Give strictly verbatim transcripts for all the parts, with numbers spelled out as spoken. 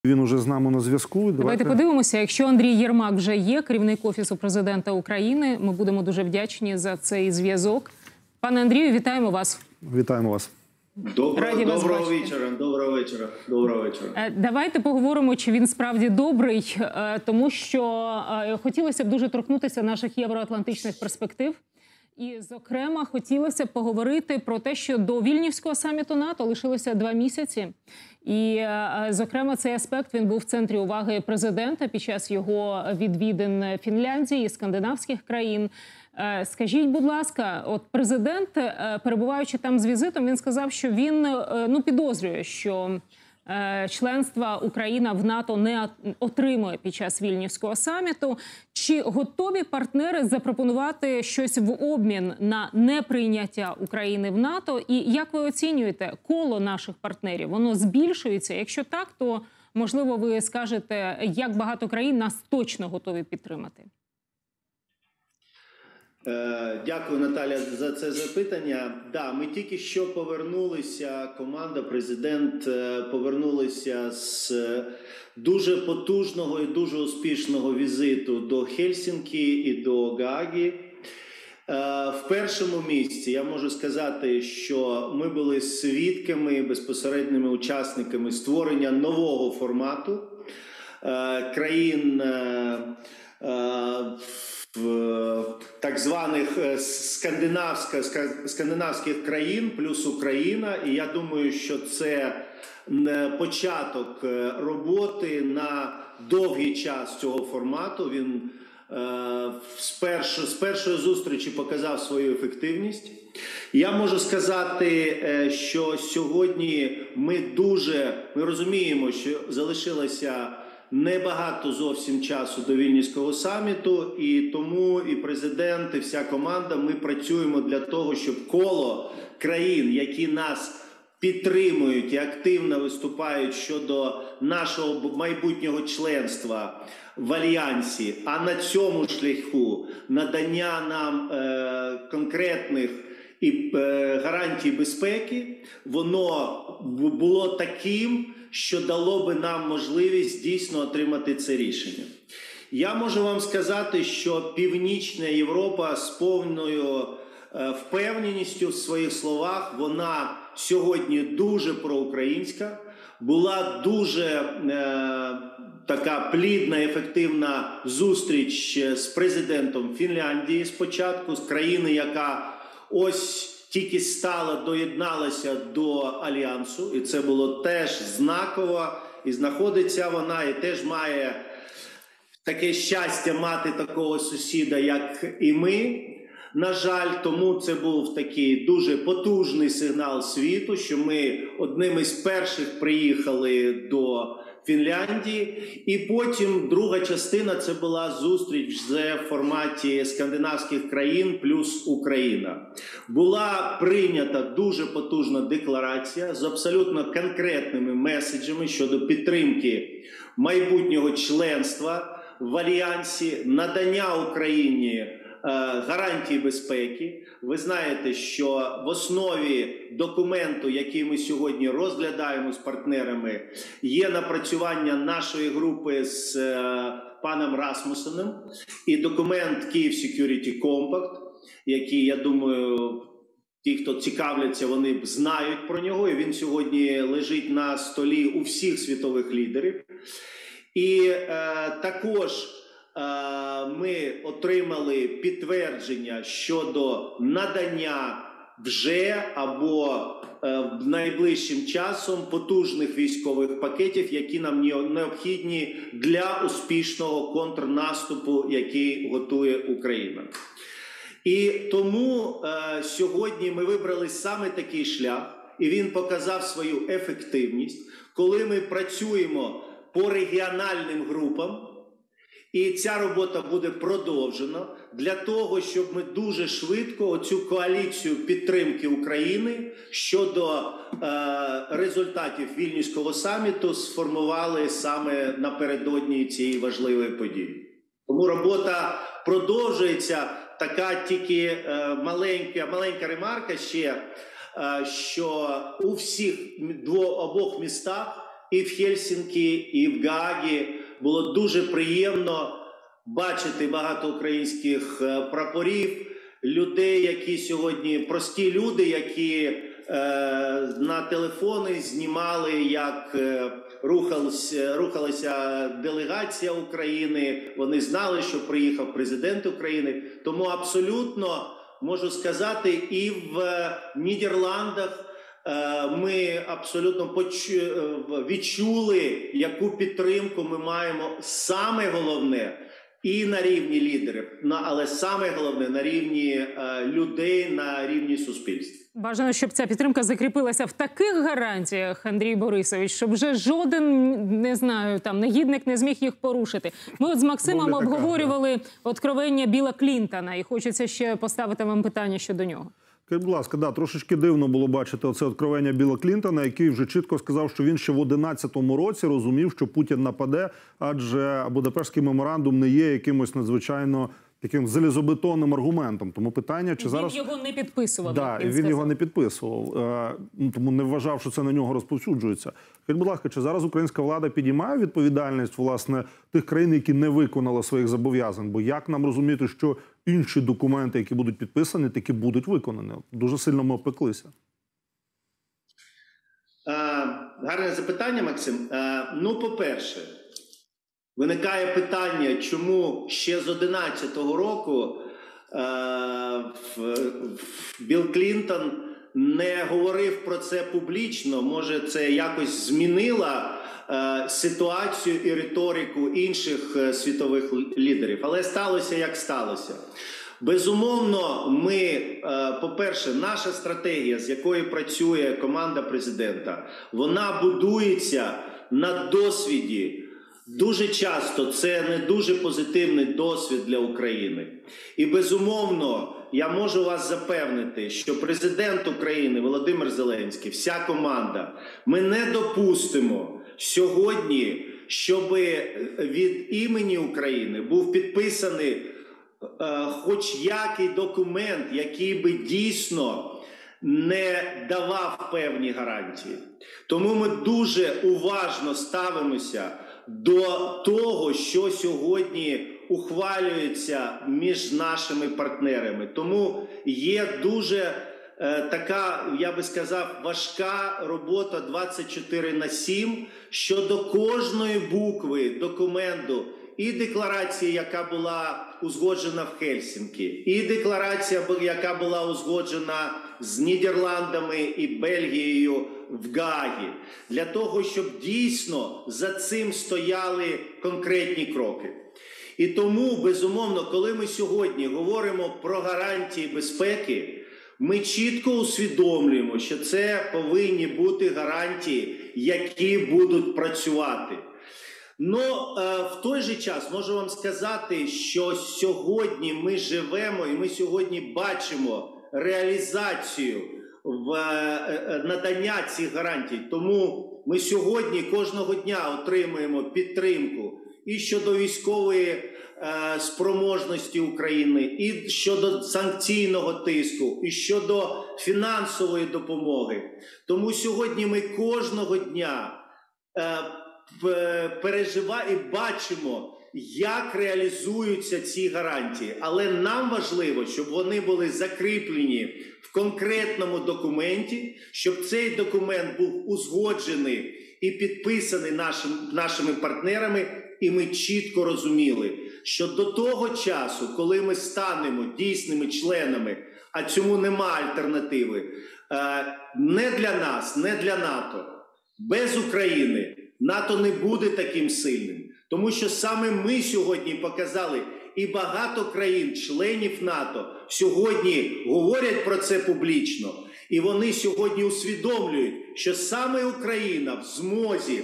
Він уже з нами на зв'язку. Давайте... Давайте подивимося, якщо Андрій Єрмак вже є, керівник Офісу Президента України, ми будемо дуже вдячні за цей зв'язок. Пане Андрію, вітаємо вас. Вітаємо вас. Доброго, доброго вечора, доброго вечора, доброго вечора. Давайте поговоримо, чи він справді добрий, тому що хотілося б дуже торкнутися наших євроатлантичних перспектив. І, зокрема, хотілося б поговорити про те, що до Вільнюського саміту НАТО лишилося два місяці. І, зокрема, цей аспект, він був в центрі уваги президента під час його відвідин Фінляндії і скандинавських країн. Скажіть, будь ласка, от президент, перебуваючи там з візитом, він сказав, що він ну, підозрює, що членства Україна в НАТО не отримує під час Вільнюського саміту. Чи готові партнери запропонувати щось в обмін на неприйняття України в НАТО? І як ви оцінюєте коло наших партнерів? Воно збільшується? Якщо так, то, можливо, ви скажете, як багато країн нас точно готові підтримати? Дякую, Наталя, за це запитання. Да, ми тільки що повернулися, команда, президент повернулися з дуже потужного і дуже успішного візиту до Хельсінкі і до Гааги. В першому місці я можу сказати, що ми були свідками, безпосередніми учасниками створення нового формату країн в так званих скандинавських країн плюс Україна. І я думаю, що це початок роботи на довгий час цього формату. Він з першої, з першої зустрічі показав свою ефективність. Я можу сказати, що сьогодні ми дуже, ми розуміємо, що залишилося небагато зовсім часу до Вільнюського саміту, і тому і президент, і вся команда, ми працюємо для того, щоб коло країн, які нас підтримують і активно виступають щодо нашого майбутнього членства в Альянсі, а на цьому шляху надання нам е, конкретних і е, гарантій безпеки, воно було таким, що дало би нам можливість дійсно отримати це рішення. Я можу вам сказати, що Північна Європа з повною е, впевненістю в своїх словах, вона сьогодні дуже проукраїнська, була дуже е, така плідна, ефективна зустріч з президентом Фінляндії спочатку, з країни, яка ось тільки стала, доєдналася до Альянсу, і це було теж знаково, і знаходиться вона, і теж має таке щастя мати такого сусіда, як і ми. На жаль, тому це був такий дуже потужний сигнал світу, що ми одним із перших приїхали до Фінляндії. І потім друга частина – це була зустріч в форматі скандинавських країн плюс Україна. Була прийнята дуже потужна декларація з абсолютно конкретними меседжами щодо підтримки майбутнього членства в Альянсі, надання Україні гарантії безпеки. Ви знаєте, що в основі документу, який ми сьогодні розглядаємо з партнерами, є напрацювання нашої групи з паном Расмусеном і документ Kyiv Security Compact, який, я думаю, ті, хто цікавляться, вони знають про нього, і він сьогодні лежить на столі у всіх світових лідерів. І е, також ми отримали підтвердження щодо надання вже або найближчим часом потужних військових пакетів, які нам необхідні для успішного контрнаступу, який готує Україна. І тому е, сьогодні ми вибрали саме такий шлях, і він показав свою ефективність, коли ми працюємо по регіональним групам. І ця робота буде продовжена для того, щоб ми дуже швидко оцю коаліцію підтримки України щодо е, результатів Вільнюського саміту сформували саме напередодні цієї важливої події. Тому робота продовжується. Така тільки е, маленька, маленька ремарка ще, е, що у всіх дво, обох містах і в Хельсінкі, і в Гаагі. Було дуже приємно бачити багато українських прапорів, людей, які сьогодні, прості люди, які е, на телефони знімали, як е, рухалася, рухалася делегація України. Вони знали, що приїхав президент України. Тому абсолютно, можу сказати, і в Нідерландах е, ми абсолютно почу, відчули, яку підтримку ми маємо. Саме головне – і на рівні лідерів, але саме головне – на рівні е, людей, на рівні суспільства. Бажано, щоб ця підтримка закріпилася в таких гарантіях, Андрій Борисович, щоб вже жоден, не знаю, там, негідник не зміг їх порушити. Ми от з Максимом обговорювали откровення Білла Клінтона, і хочеться ще поставити вам питання щодо нього. Скажіть, будь ласка, да, трошечки дивно було бачити оце откровення Білла Клінтона, який вже чітко сказав, що він ще в одинадцятому році розумів, що Путін нападе, адже Будапештський меморандум не є якимось надзвичайно таким залізобетонним аргументом. Тому питання, чи він зараз... його не підписував. Да, він, він його не підписував, е, тому не вважав, що це на нього розповсюджується. Скажіть, будь ласка, чи зараз українська влада підіймає відповідальність, власне, тих країн, які не виконали своїх зобов'язань? Бо як нам розуміти, що інші документи, які будуть підписані, таки будуть виконані? Дуже сильно ми опеклися. А, гарне запитання, Максим. А, ну, по-перше, виникає питання, чому ще з одинадцятого року е, Білл Клінтон не говорив про це публічно. Може, це якось змінило е, ситуацію і риторику інших е, світових лідерів. Але сталося, як сталося. Безумовно, ми, е, по-перше, наша стратегія, з якою працює команда президента, вона будується на досвіді. Дуже часто це не дуже позитивний досвід для України. І, безумовно, я можу вас запевнити, що президент України Володимир Зеленський, вся команда, ми не допустимо сьогодні, щоб від імені України був підписаний е, хоч який документ, який би дійсно не давав певні гарантії. Тому ми дуже уважно ставимося до того, що сьогодні ухвалюється між нашими партнерами. Тому є дуже е, така, я би сказав, важка робота двадцять чотири на сім щодо кожної букви документу і декларації, яка була узгоджена в Хельсінкі, і декларація, яка була узгоджена з Нідерландами і Бельгією в Гаагі, для того, щоб дійсно за цим стояли конкретні кроки. І тому, безумовно, коли ми сьогодні говоримо про гарантії безпеки, ми чітко усвідомлюємо, що це повинні бути гарантії, які будуть працювати. Ну, в той же час можу вам сказати, що сьогодні ми живемо і ми сьогодні бачимо реалізацію в надання цих гарантій. Тому ми сьогодні кожного дня отримуємо підтримку і щодо військової е, спроможності України, і щодо санкційного тиску, і щодо фінансової допомоги. Тому сьогодні ми кожного дня е, переживаємо і бачимо, як реалізуються ці гарантії. Але нам важливо, щоб вони були закріплені в конкретному документі, щоб цей документ був узгоджений і підписаний нашим, нашими партнерами, і ми чітко розуміли, що до того часу, коли ми станемо дійсними членами, а цьому нема альтернативи, не для нас, не для НАТО, без України НАТО не буде таким сильним. Тому що саме ми сьогодні показали, і багато країн-членів НАТО сьогодні говорять про це публічно, і вони сьогодні усвідомлюють, що саме Україна в змозі,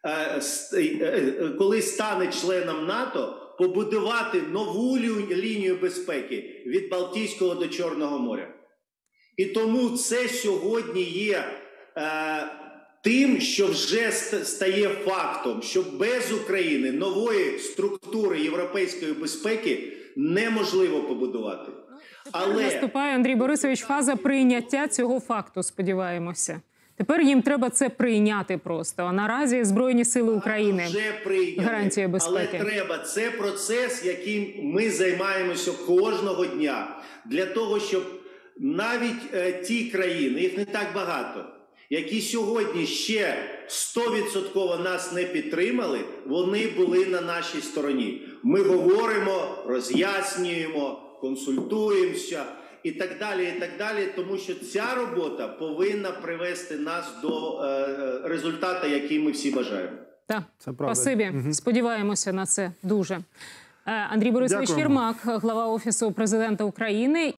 коли стане членом НАТО, побудувати нову лінію безпеки від Балтійського до Чорного моря. І тому це сьогодні є тим, що вже стає фактом, що без України нової структури європейської безпеки неможливо побудувати. Але наступає, Андрій Борисович, фаза прийняття цього факту, сподіваємося. Тепер їм треба це прийняти просто. А наразі Збройні сили України вже прийняли, гарантія безпеки. Але треба. Це процес, яким ми займаємося кожного дня. Для того, щоб навіть е, ті країни, їх не так багато, які сьогодні ще сто відсотків нас не підтримали, вони були на нашій стороні. Ми говоримо, роз'яснюємо, консультуємося і так далі, і так далі, тому що ця робота повинна привести нас до е, результату, який ми всі бажаємо. Так, Це правда. спасибі. Угу. Сподіваємося на це дуже. Андрій Борисович Дякуємо. Єрмак, глава Офісу президента України.